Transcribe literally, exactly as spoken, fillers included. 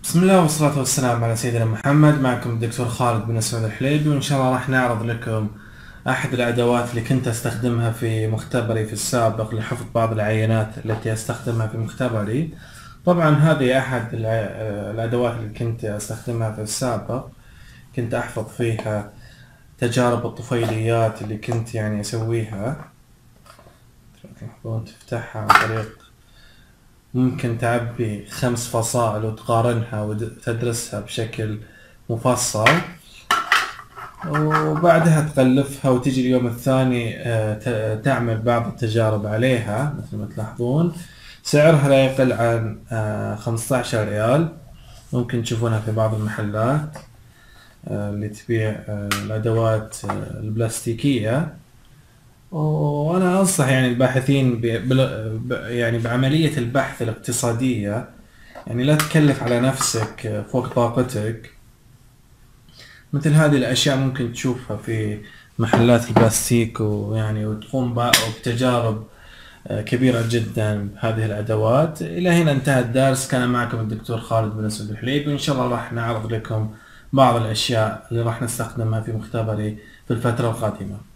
بسم الله والصلاة والسلام على سيدنا محمد. معكم الدكتور خالد بن سعود الحليبي، وإن شاء الله راح نعرض لكم أحد الأدوات اللي كنت أستخدمها في مختبري في السابق لحفظ بعض العينات التي أستخدمها في مختبري. طبعا هذه أحد الأدوات اللي كنت أستخدمها في السابق، كنت أحفظ فيها تجارب الطفيليات اللي كنت يعني أسويها. تفتحها عن طريق ممكن تعبي خمس فصائل وتقارنها وتدرسها بشكل مفصل، وبعدها تغلفها وتجي اليوم الثاني تعمل بعض التجارب عليها. مثل ما تلاحظون سعرها لا يقل عن خمسة عشر ريال، ممكن تشوفونها في بعض المحلات اللي تبيع الأدوات البلاستيكية. وأنا أنصح يعني الباحثين يعني بعملية البحث الاقتصادية، يعني لا تكلف على نفسك فوق طاقتك. مثل هذه الأشياء ممكن تشوفها في محلات البلاستيك، ويعني وتقوم بتجارب كبيرة جدا بهذه الأدوات. إلى هنا انتهى الدرس. كان معكم الدكتور خالد بن سعود الحليبي، وإن شاء الله راح نعرض لكم بعض الأشياء اللي راح نستخدمها في مختبري في الفترة القادمة.